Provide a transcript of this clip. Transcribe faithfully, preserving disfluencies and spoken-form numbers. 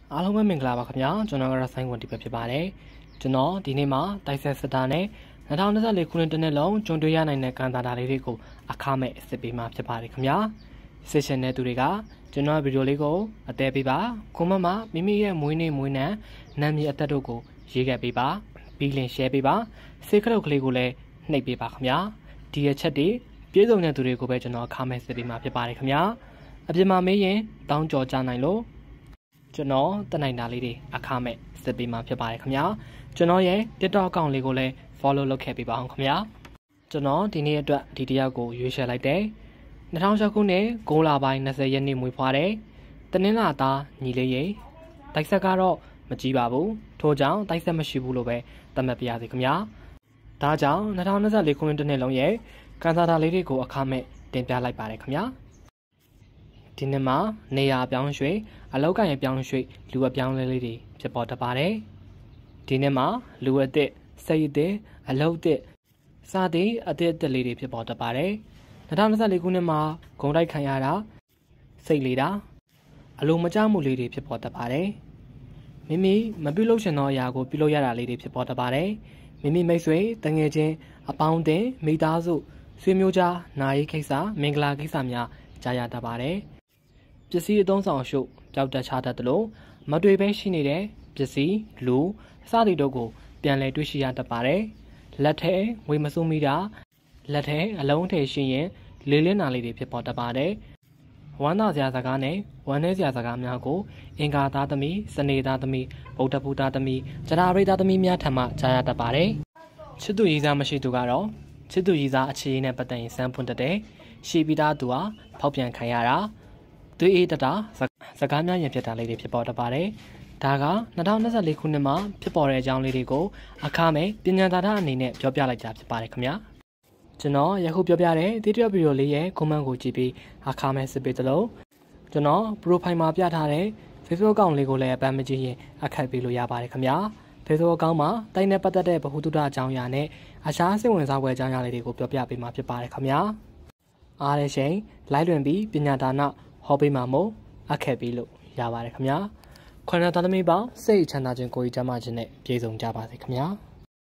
အားလုံးပဲမင်္ဂလာပါခင်ဗျာကျွန်တော်ကတော့ဆိုင်းဝန်ဒီပဲဖြစ်ပါတယ်ကျွန်တော်ဒီနေ့မှာတိုက်ဆက်စတာနဲ့၂၀၂၄ခုနှစ်တစ်နှစ်လုံးကြုံတွေ့ရနိုင်တဲ့ကန်တာတာလေးတွေကိုအခမဲ့စစ်ပေးမှာဖြစ်ပါတယ်ခင်ဗျာဆက်ရှင်တဲ့သူတွေကကျွန်တော်ဗီဒီယိုလေးကိုအသေးပေးပါကွန်မန့်မှာမိမိရဲ့မွေးနေ့မွေးနံနာမည်အသက်တို့ကိုရေးခဲ့ပေးပါပြီးလင် share ပေးပါစေကလုတ်ကလေးကိုလည်းနှိပ်ပေးပါခင်ဗျာဒီရဲ့ချက်တွေပြေဆုံးတဲ့သူတွေကိုပဲကျွန်တော်အခမဲ့စစ်ပေးမှာဖြစ်ပါတယ်ခင်ဗျာအပြင်မှာမေးရင်တောင်းကြော်ကြနိုင်လို့ကျွန်တော်တက်နိုင်တာလေးတွေအခမဲ့စစ်ပေးမှာဖြစ်ပါတယ်ခင်ဗျာကျွန်တော်ရဲ့ TikTok အကောင့်လေးကိုလည်း follow လုပ်ခဲ့ပေးပါအောင်ခင်ဗျာကျွန်တော်ဒီနေ့အတွက်ဒီတယောက်ကိုရွေးချယ်လိုက်တယ်၂၀၀၆ခုနှစ်ဂိုးလပိုင်း၂၀ရက်နေ့မွေးဖွားတယ်တနင်္လာသားညီလေးရေတိုက်ဆက်ကတော့မကြည့်ပါဘူးထို့ကြောင့်တိုက်ဆက်မရှိဘူးလို့ပဲသတ်မှတ်ပြရစီခင်ဗျာဒါကြောင့်၂၀၂၄ခုနှစ်တစ်နှစ်လုံးရဲ့ကန်တာတာလေးတွေကိုအခမဲ့တင်ပြလိုက်ပါတယ်ခင်ဗျာဒီနေ့မှာနေရာပြောင်းရွှေ့အလောက်ကန်ရပြောင်းရွှေ့လူအပြောင်းလဲလေးတွေဖြစ်ပေါ်တတ်ပါတယ်ဒီနေ့မှာလူအသစ်စိတ်အသစ်အလောက်အသစ်စသည်အသစ်အသစ်လေးတွေဖြစ်ပေါ်တတ်ပါတယ်၂၀၂၄ခုနှစ်မှာဂုံတိုက်ခံရတာစိတ်လေတာအလိုမကျမှုလေးတွေဖြစ်ပေါ်တတ်ပါတယ်မိမိမပြုလုပ်ချင်သောအရာကိုပြုလုပ်ရတာလေးတွေဖြစ်ပေါ်တတ်ပါတယ်မိမိမိတ်ဆွေတငယ်ချင်းအပေါင်းအသင်းမိသားစုဆွေမျိုးကြားနာရေးကိစ္စမင်္ဂလာကိစ္စများကြားရတတ်ပါတယ်ပစ္စည်းအသုံးဆောင်ရှုပ်ပျောက်တတ်ချတတ်တယ်လို့မတွေ့ပဲရှိနေတဲ့ပစ္စည်းလူအစသည်တို့ကိုပြန်လည်တွေ့ရှိရတတ်ပါတယ်လက်ထဲငွေမစိုးမိတာလက်ထဲအလုံးထဲရှိရင်လေးလင်းနာလေးတွေဖြစ်ပေါ်တတ်ပါတယ်ဝမ်းသာစရာစကားနဲ့ဝမ်းနည်းစရာစကားများကိုအင်္ဂါသားသမီးစနေသားသမီးဗုဒ္ဓဘုရားသမီးဇရာရိသားသမီးများထံမှကြားရတတ်ပါတယ်ချစ်သူရည်စားမရှိသူကတော့ချစ်သူရည်စားအခြေအနေနဲ့ပတ်သက်ရင်စမ်းဖွင့်တတ်တယ်ရှီပီတာသူဟာဖောက်ပြန်ခံရတာသွေးအေးတတာစကားများရင်ဖြစ်တာလေးတွေဖြစ်ပေါ်တတ်ပါတယ်ဒါက၂၀၂၄ခုနှစ်မှာဖြစ်ပေါ်တဲ့အကြောင်းလေးတွေကိုအခမဲ့ပညာသာဓအနေနဲ့ပြောပြလိုက်ကြဖြစ်ပါတယ်ခင်ဗျာကျွန်တော်ယခုပြောပြတဲ့တိတိယဗီဒီယိုလေးရဲ့ comment ကိုကြည့်ပြီးအခမဲ့စစ်ပေးသလိုကျွန်တော် profile မှာပြထားတဲ့ Facebook အကောင့်လေးကိုလည်းအပန်းမကြည့်ရင်အခက်ပေးလို့ရပါတယ်ခင်ဗျာ Facebook အကောင့်မှာတိုင်းနဲ့ပတ်သက်တဲ့ဗဟုသုတအကြောင်းအရာနဲ့အခြားစိတ်ဝင်စားဖွယ်အကြောင်းအရာလေးတွေကိုပြောပြပေးမှာဖြစ်ပါတယ်ခင်ဗျာအားရရှိန်လိုက်လွင်ပြီးပညာဒါနဟောပေးမှာမို့အခက်ပေးလို့ရပါတယ်ခင်ဗျာခွန်တော်သားသမီးပေါင်းစိတ်ချမ်းသာခြင်းကိုယ်ကြီးကျမ်းမာခြင်းနဲ့ပြည့်စုံကြပါစေခင်ဗျာ